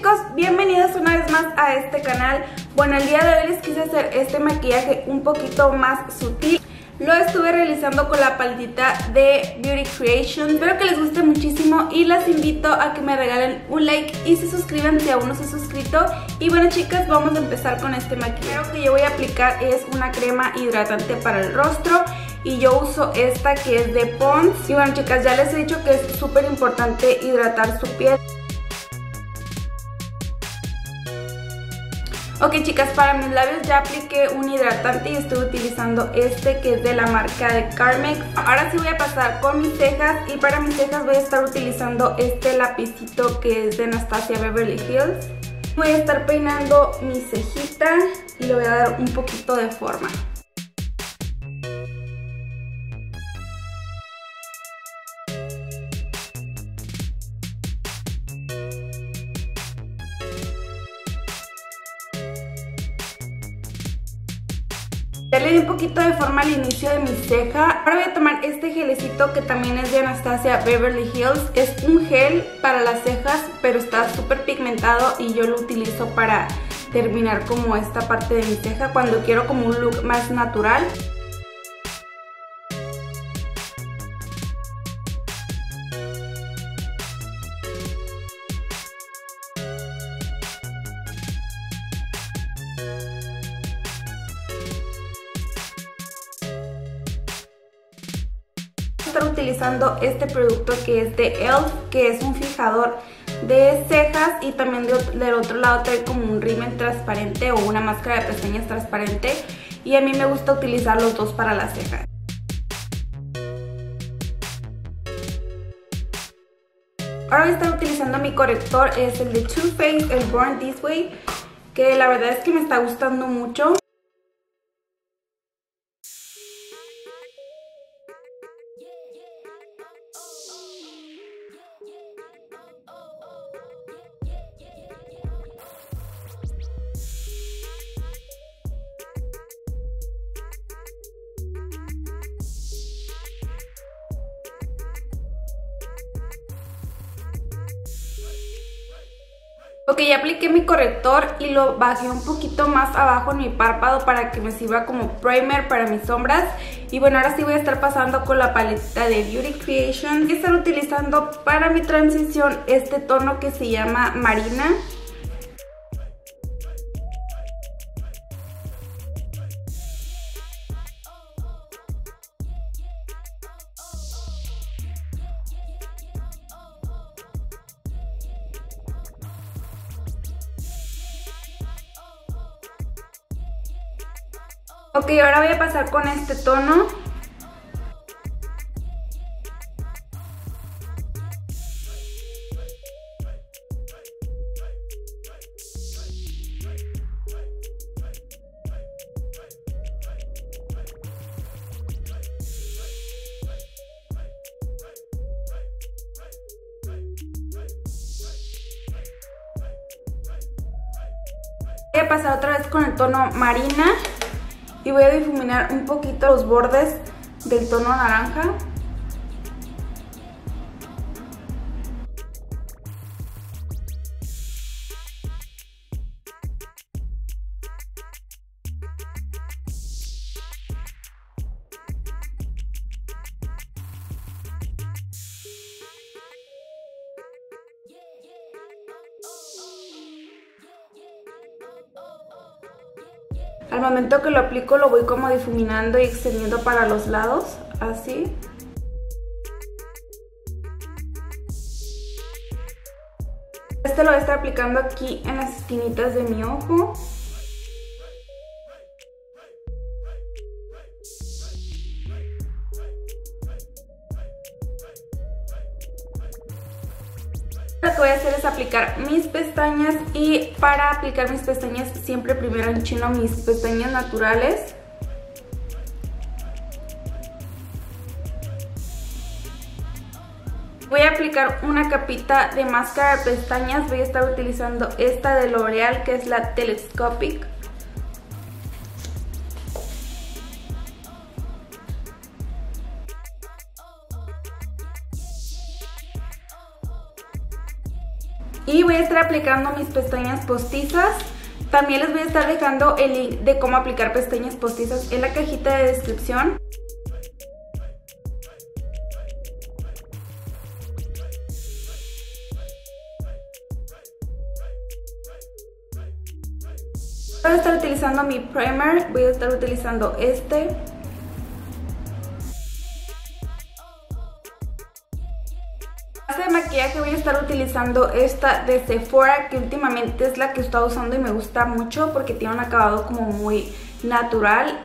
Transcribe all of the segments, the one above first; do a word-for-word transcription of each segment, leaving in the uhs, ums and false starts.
chicos, bienvenidos una vez más a este canal. Bueno, el día de hoy les quise hacer este maquillaje un poquito más sutil. Lo estuve realizando con la paletita de Beauty Creation. Espero que les guste muchísimo y las invito a que me regalen un like y se suscriban si aún no se han suscrito. Y bueno, chicas, vamos a empezar con este maquillaje. Lo que yo voy a aplicar es una crema hidratante para el rostro y yo uso esta que es de Pond's. Y bueno, chicas, ya les he dicho que es súper importante hidratar su piel. Ok, chicas, para mis labios ya apliqué un hidratante y estoy utilizando este que es de la marca de Carmex. Ahora sí voy a pasar con mis cejas y para mis cejas voy a estar utilizando este lapicito que es de Anastasia Beverly Hills. Voy a estar peinando mi cejita y le voy a dar un poquito de forma. Ya le di un poquito de forma al inicio de mi ceja. Ahora voy a tomar este gelecito que también es de Anastasia Beverly Hills. Es un gel para las cejas, pero está súper pigmentado y yo lo utilizo para terminar como esta parte de mi ceja cuando quiero como un look más natural. Estar utilizando este producto que es de e l f, que es un fijador de cejas y también de, del otro lado trae como un rímel transparente o una máscara de pestañas transparente y a mí me gusta utilizar los dos para las cejas. Ahora voy a estar utilizando mi corrector, es el de Too Faced, el Born This Way, que la verdad es que me está gustando mucho. Ok, ya apliqué mi corrector y lo bajé un poquito más abajo en mi párpado para que me sirva como primer para mis sombras. Y bueno, ahora sí voy a estar pasando con la paleta de Beauty Creation. Voy a estar utilizando para mi transición este tono que se llama Marina. Ok, ahora voy a pasar con este tono. Voy a pasar otra vez con el tono Marina. Y voy a difuminar un poquito los bordes del tono naranja. Al momento que lo aplico lo voy como difuminando y extendiendo para los lados, así. Este lo voy a estar aplicando aquí en las esquinitas de mi ojo. Lo que voy a hacer es aplicar mis pestañas y para aplicar mis pestañas siempre primero enchino mis pestañas naturales. Voy a aplicar una capita de máscara de pestañas, voy a estar utilizando esta de L'Oreal que es la Telescopic. Y voy a estar aplicando mis pestañas postizas. También les voy a estar dejando el link de cómo aplicar pestañas postizas en la cajita de descripción. Voy a estar utilizando mi primer, voy a estar utilizando este. Base de maquillaje voy a estar utilizando esta de Sephora, que últimamente es la que he estado usando y me gusta mucho porque tiene un acabado como muy natural.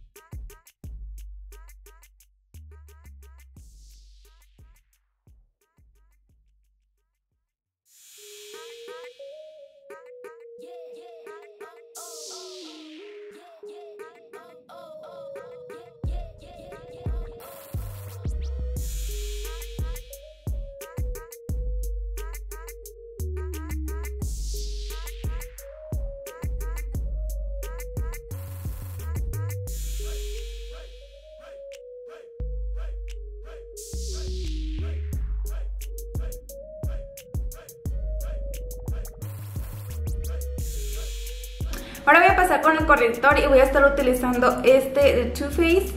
Ahora voy a pasar con el corrector y voy a estar utilizando este de Too Faced.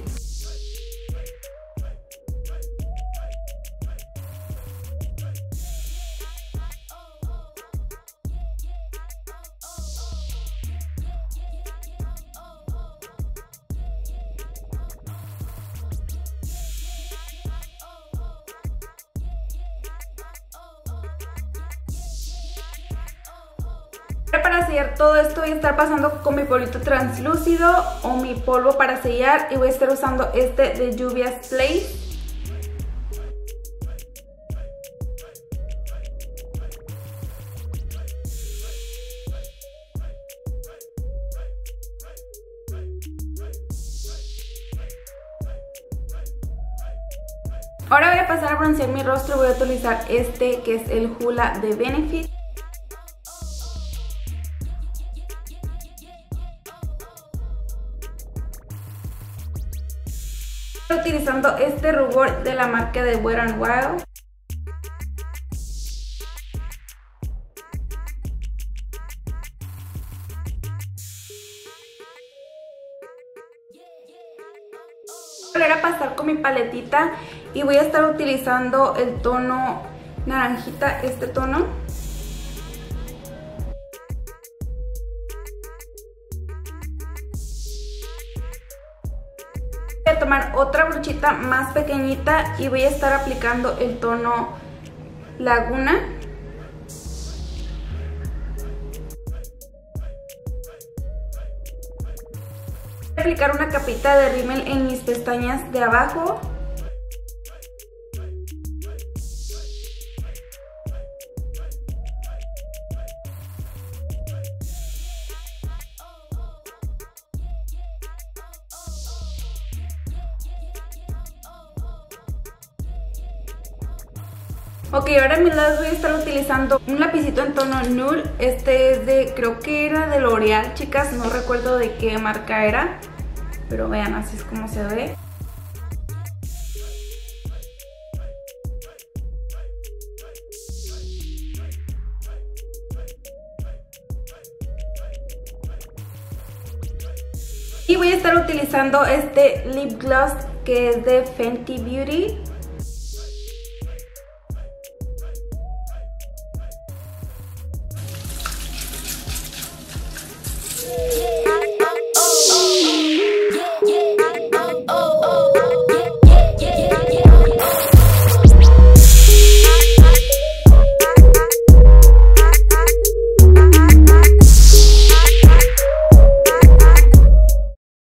Para sellar todo esto voy a estar pasando con mi polvito translúcido o mi polvo para sellar y voy a estar usando este de Juvia's Place. Ahora voy a pasar a broncear mi rostro, voy a utilizar este que es el Hoola de Benefit. Estoy utilizando este rubor de la marca de Wet n Wild. Voy a volver a pasar con mi paletita y voy a estar utilizando el tono naranjita, este tono. Voy a tomar otra brochita más pequeñita y voy a estar aplicando el tono Laguna. Voy a aplicar una capita de rímel en mis pestañas de abajo. Ok, ahora a mis lados voy a estar utilizando un lapicito en tono nude. Este es de, creo que era de L'Oreal, chicas, no recuerdo de qué marca era, pero vean, así es como se ve. Y voy a estar utilizando este lip gloss que es de Fenty Beauty.